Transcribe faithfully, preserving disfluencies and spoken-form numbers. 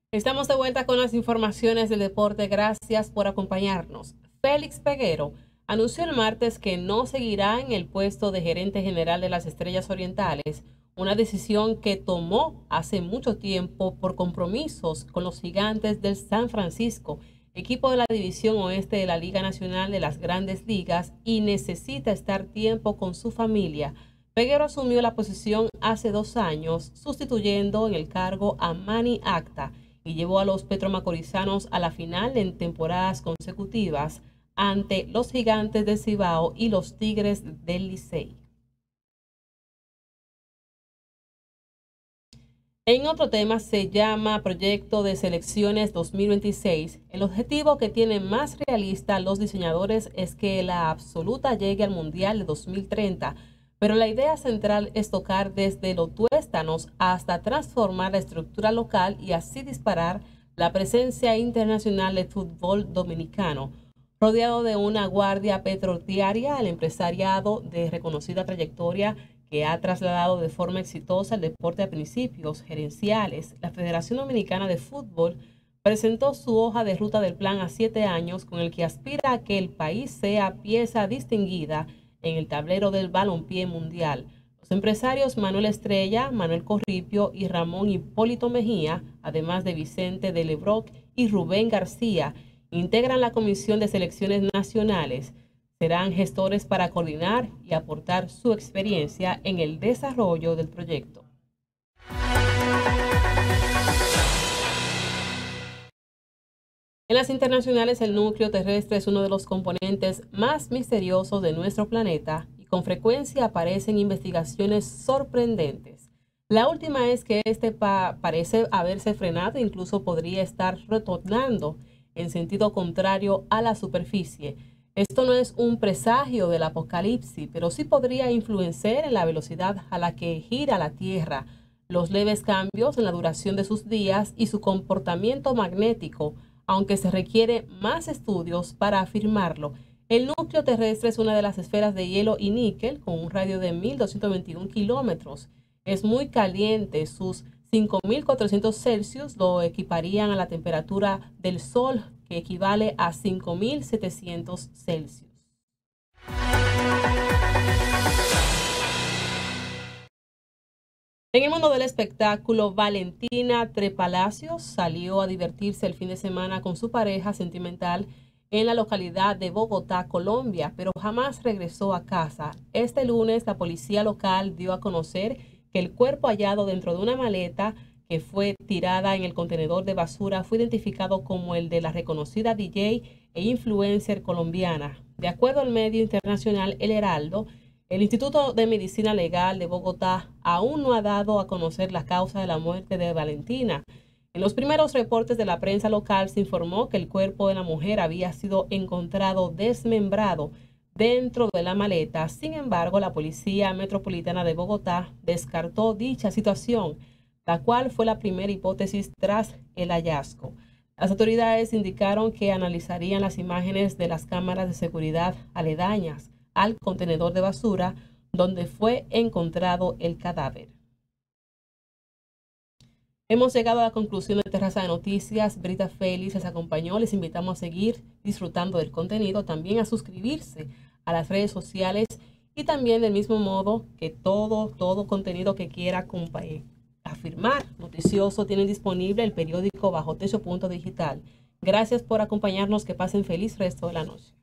Estamos de vuelta con las informaciones del deporte. Gracias por acompañarnos. Félix Peguero anunció el martes que no seguirá en el puesto de gerente general de las Estrellas Orientales, una decisión que tomó hace mucho tiempo por compromisos con los Gigantes del San Francisco, equipo de la División Oeste de la Liga Nacional de las Grandes Ligas, y necesita estar tiempo con su familia. Peguero asumió la posición hace dos años, sustituyendo en el cargo a Manny Acta, y llevó a los petromacorizanos a la final en temporadas consecutivas ante los Gigantes del Cibao y los Tigres del Licey. En otro tema, se llama Proyecto de Selecciones dos mil veintiséis. El objetivo que tienen más realista los diseñadores es que la absoluta llegue al Mundial de dos mil treinta, pero la idea central es tocar desde los tuéstanos hasta transformar la estructura local y así disparar la presencia internacional del fútbol dominicano. Rodeado de una guardia petrolífera, el empresariado de reconocida trayectoria que ha trasladado de forma exitosa el deporte a principios gerenciales, la Federación Dominicana de Fútbol presentó su hoja de ruta del plan a siete años, con el que aspira a que el país sea pieza distinguida en el tablero del balompié mundial. Los empresarios Manuel Estrella, Manuel Corripio y Ramón Hipólito Mejía, además de Vicente de Lebroc y Rubén García, integran la Comisión de Selecciones Nacionales. Serán gestores para coordinar y aportar su experiencia en el desarrollo del proyecto. En las internacionales, el núcleo terrestre es uno de los componentes más misteriosos de nuestro planeta y con frecuencia aparecen investigaciones sorprendentes. La última es que este pa parece haberse frenado e incluso podría estar retornando en sentido contrario a la superficie. Esto no es un presagio del apocalipsis, pero sí podría influenciar en la velocidad a la que gira la Tierra, los leves cambios en la duración de sus días y su comportamiento magnético, aunque se requiere más estudios para afirmarlo. El núcleo terrestre es una de las esferas de hielo y níquel con un radio de mil doscientos veintiún kilómetros. Es muy caliente, sus cinco mil cuatrocientos Celsius lo equiparían a la temperatura del Sol, que equivale a cinco mil setecientos Celsius. En el mundo del espectáculo, Valentina Trepalacios salió a divertirse el fin de semana con su pareja sentimental en la localidad de Bogotá, Colombia, pero jamás regresó a casa. Este lunes, la policía local dio a conocer que el cuerpo hallado dentro de una maleta que fue tirada en el contenedor de basura fue identificado como el de la reconocida D J e influencer colombiana. De acuerdo al medio internacional El Heraldo, el Instituto de Medicina Legal de Bogotá aún no ha dado a conocer la causa de la muerte de Valentina. En los primeros reportes de la prensa local se informó que el cuerpo de la mujer había sido encontrado desmembrado dentro de la maleta. Sin embargo, la Policía Metropolitana de Bogotá descartó dicha situación, la cual fue la primera hipótesis tras el hallazgo. Las autoridades indicaron que analizarían las imágenes de las cámaras de seguridad aledañas al contenedor de basura donde fue encontrado el cadáver. Hemos llegado a la conclusión de Terraza de Noticias. Brita Félix les acompañó. Les invitamos a seguir disfrutando del contenido, también a suscribirse a las redes sociales y también del mismo modo que todo, todo contenido que quiera compartir. Afirmar noticioso tienen disponible el periódico Bajo Techo Punto Digital. Gracias por acompañarnos. Que pasen feliz resto de la noche.